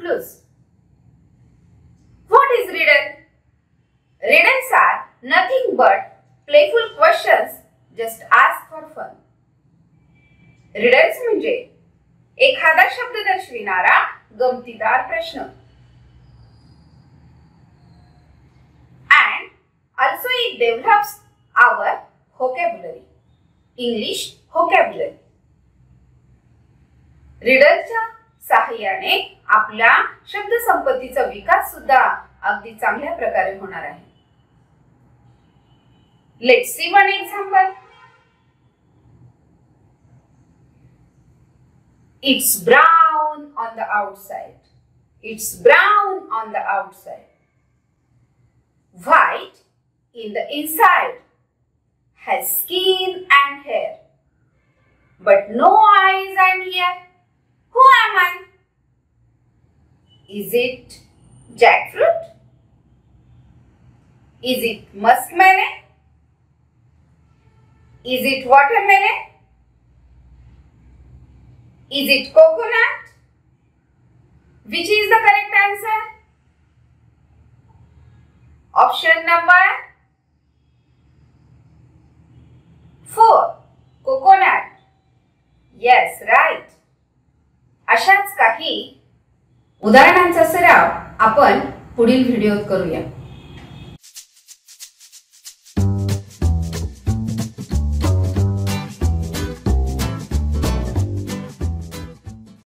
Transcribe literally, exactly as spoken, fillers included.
clues. What is riddle? Riddles are nothing but playful questions just asked for fun. Riddles म्हणजे एखादा शब्द दर्शविणारा गमतीदार प्रश्न. And also it develops our vocabulary, English vocabulary. रिडलच्या सहाय्याने आपल्या शब्दसंपत्तीचा विकास सुद्धा अगदी चांगल्या प्रकारे होणार आहे. Let's see one example. It's brown on the outside. It's brown on the outside. White in the inside. Has skin and hair. But no eyes and ear. Who am I? Is it jackfruit? Is it muskmelon? Is it watermelon? Is it coconut? Which is the correct answer? Option number four. Coconut. Yes, right. अशाच काही उदाहरणांचा सराव आपण पुढील व्हिडिओत करूया.